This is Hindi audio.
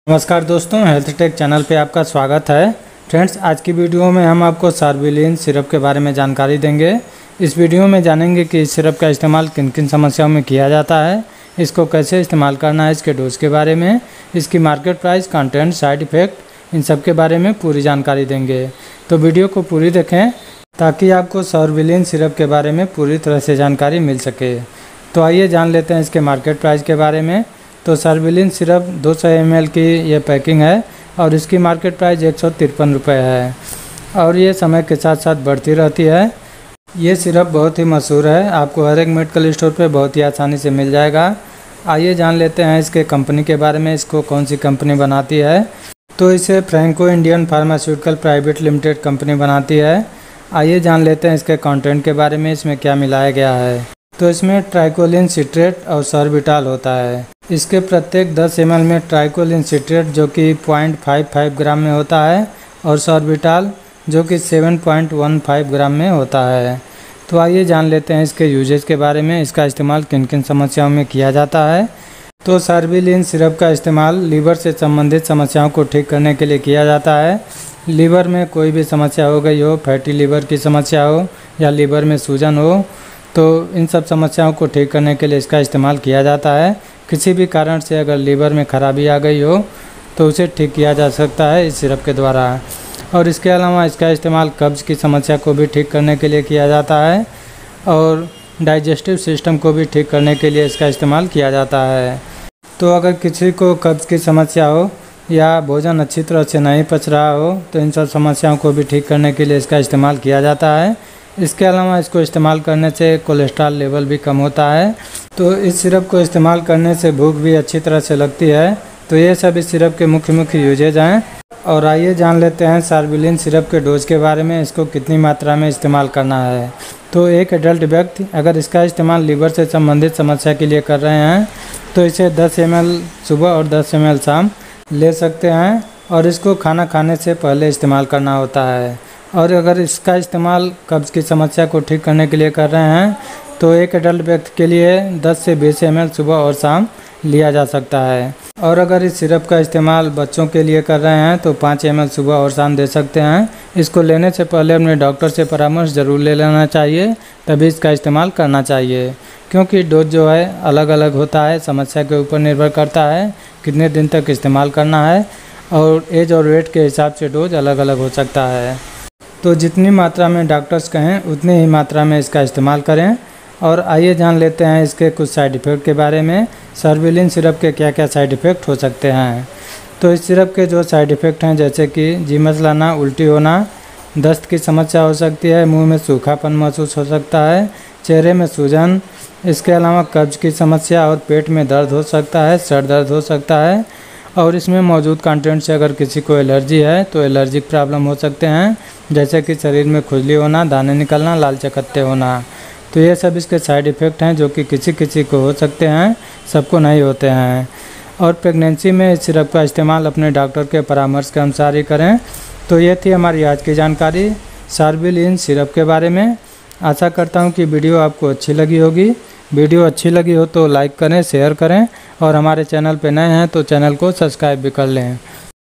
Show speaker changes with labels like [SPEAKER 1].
[SPEAKER 1] नमस्कार दोस्तों, हेल्थ टेक चैनल पे आपका स्वागत है। फ्रेंड्स, आज की वीडियो में हम आपको सार्बिलिन सिरप के बारे में जानकारी देंगे। इस वीडियो में जानेंगे कि इस सिरप का इस्तेमाल किन किन समस्याओं में किया जाता है, इसको कैसे इस्तेमाल करना है, इसके डोज के बारे में, इसकी market price, content, side effect, इन सब के बारे में पूरी जानकारी देंगे। तो वीडियो को पूरी देखें ताकि आपको सार्बिलिन सिरप के बारे में पूरी तरह से जानकारी मिल सके। तो आइए जान लेते हैं इसके मार्केट प्राइस के बारे में। तो सार्बिलिन सिरप 200 ml की ये पैकिंग है और इसकी मार्केट प्राइस 153 रुपये है और ये समय के साथ साथ बढ़ती रहती है। ये सिरप बहुत ही मशहूर है, आपको हर एक मेडिकल स्टोर पे बहुत ही आसानी से मिल जाएगा। आइए जान लेते हैं इसके कंपनी के बारे में, इसको कौन सी कंपनी बनाती है। तो इसे Franco Indian pharmaceutical private limited company बनाती है। आइए जान लेते हैं इसके कंटेंट के बारे में, इसमें क्या मिलाया गया है। तो इसमें ट्राइकोलिन सिट्रेट और सॉर्बिटॉल होता है। इसके प्रत्येक 10 ml में ट्राइकोलिन सिट्रेट जो कि 0.55 ग्राम में होता है और सॉर्बिटॉल जो कि 7.15 ग्राम में होता है। तो आइए जान लेते हैं इसके यूजेज के बारे में, इसका इस्तेमाल किन किन समस्याओं में किया जाता है। तो सार्बिलिन सिरप का इस्तेमाल लीवर से संबंधित समस्याओं को ठीक करने के लिए किया जाता है। लीवर में कोई भी समस्या हो गई हो, फैटी लीवर की समस्या हो या लीवर में सूजन हो, तो इन सब समस्याओं को ठीक करने के लिए इसका इस्तेमाल किया जाता है। किसी भी कारण से अगर लीवर में खराबी आ गई हो तो उसे ठीक किया जा सकता है इस सिरप के द्वारा। और इसके अलावा इसका इस्तेमाल कब्ज़ की समस्या को भी ठीक करने के लिए किया जाता है और डाइजेस्टिव सिस्टम को भी ठीक करने के लिए इसका इस्तेमाल किया जाता है। तो अगर किसी को कब्ज़ की समस्या हो या भोजन अच्छी तरह से नहीं पच रहा हो तो इन सब समस्याओं को भी ठीक करने के लिए इसका इस्तेमाल किया जाता है। इसके अलावा इसको इस्तेमाल करने से कोलेस्ट्रॉल लेवल भी कम होता है। तो इस सिरप को इस्तेमाल करने से भूख भी अच्छी तरह से लगती है। तो ये सब इस सिरप के मुख्य यूजेज हैं। और आइए जान लेते हैं सार्बिलिन सिरप के डोज के बारे में, इसको कितनी मात्रा में इस्तेमाल करना है। तो एक एडल्ट व्यक्ति अगर इसका इस्तेमाल लीवर से संबंधित समस्या के लिए कर रहे हैं तो इसे 10 ml सुबह और 10 ml शाम ले सकते हैं और इसको खाना खाने से पहले इस्तेमाल करना होता है। और अगर इसका इस्तेमाल कब्ज़ की समस्या को ठीक करने के लिए कर रहे हैं तो एक एडल्ट व्यक्ति के लिए 10 से 20 ml सुबह और शाम लिया जा सकता है। और अगर इस सिरप का इस्तेमाल बच्चों के लिए कर रहे हैं तो 5 ml सुबह और शाम दे सकते हैं। इसको लेने से पहले अपने डॉक्टर से परामर्श ज़रूर ले लेना चाहिए, तभी इसका इस्तेमाल करना चाहिए, क्योंकि डोज जो है अलग अलग होता है, समस्या के ऊपर निर्भर करता है कितने दिन तक इस्तेमाल करना है और एज और वेट के हिसाब से डोज अलग अलग हो सकता है। तो जितनी मात्रा में डॉक्टर्स कहें उतनी ही मात्रा में इसका इस्तेमाल करें। और आइए जान लेते हैं इसके कुछ साइड इफ़ेक्ट के बारे में, सार्बिलिन सिरप के क्या क्या साइड इफ़ेक्ट हो सकते हैं। तो इस सिरप के जो साइड इफ़ेक्ट हैं जैसे कि जी मचलाना, उल्टी होना, दस्त की समस्या हो सकती है, मुंह में सूखापन महसूस हो सकता है, चेहरे में सूजन, इसके अलावा कब्ज़ की समस्या और पेट में दर्द हो सकता है, सर दर्द हो सकता है। और इसमें मौजूद कंटेंट से अगर किसी को एलर्जी है तो एलर्जिक प्रॉब्लम हो सकते हैं, जैसे कि शरीर में खुजली होना, दाने निकलना, लाल चकत्ते होना। तो ये सब इसके साइड इफ़ेक्ट हैं जो कि किसी किसी को हो सकते हैं, सबको नहीं होते हैं। और प्रेगनेंसी में इस सिरप का इस्तेमाल अपने डॉक्टर के परामर्श के अनुसार ही करें। तो ये थी हमारी आज की जानकारी सार्बिलिन सिरप के बारे में। आशा करता हूँ कि वीडियो आपको अच्छी लगी होगी। वीडियो अच्छी लगी हो तो लाइक करें, शेयर करें और हमारे चैनल पर नए हैं तो चैनल को सब्सक्राइब भी कर लें।